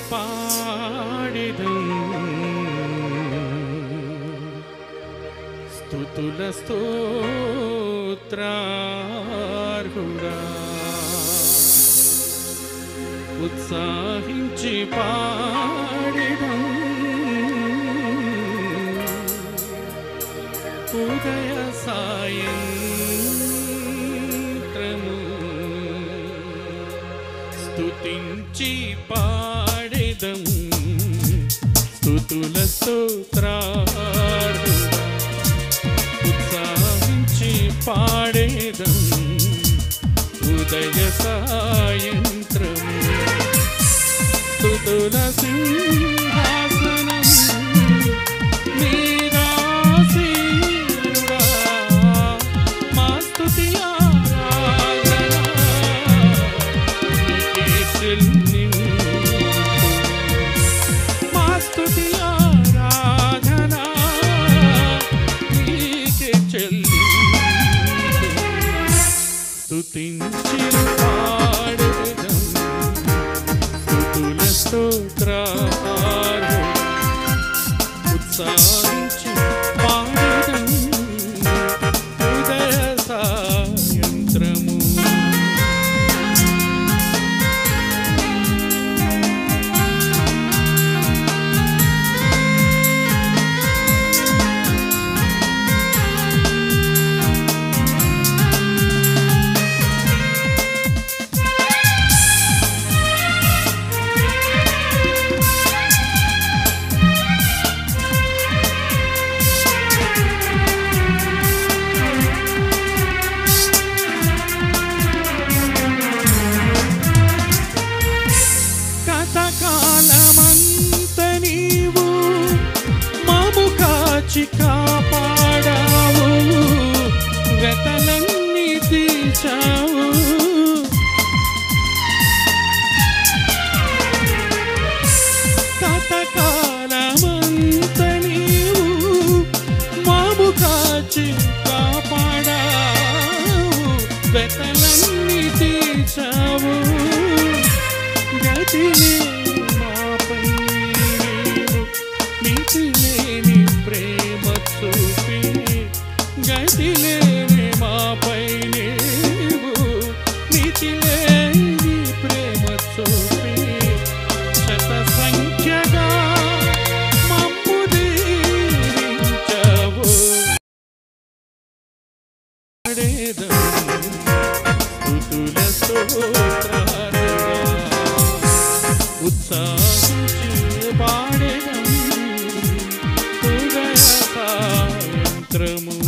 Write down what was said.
పాడెదం స్తుతుల స్తోత్రార్హుడా ఉత్సాహించి పాడెదం ఉదయ సాయంత్రము స్తుతించి పాడెదం స్తుతుల స్తోత్రార్హుడా ఉత్సాహించి పాడెదం ఉదయ సాయంత్రము స్తుతుల సింహాసనం మీరాసీనుడా మా స్తుతి ఆరాధన నీకే చెల్లింతుము మా స్తుతి ఆరాధన నీకే చెల్లింతుము స్తుతించి పాడెదం స్తుతుల స్తోత్రార్హుడా ఉత్సాహించి పాడెదం ఉదయ సాయంత్రము కథకాలమంత నీవు మము కాచి కాపాడావు వెతలన్నీ తీర్చావు కథకాలమంత నీవు మము కాచి కాపాడావు వెతలన్నీ తీర్చావు గతిలే మాపై నీవు నీతిలేని ప్రేమ చూపి గతిలేని మాపై నీవు నీతిలేని ప్రేమ చూపి శత సంఖ్యగా మమ్ము దీవించావు పాడెదం స్తుతుల స్తోత్రార్హుడా ఉత్సాహించి పాడెదం ఉదయ సాయంత్రము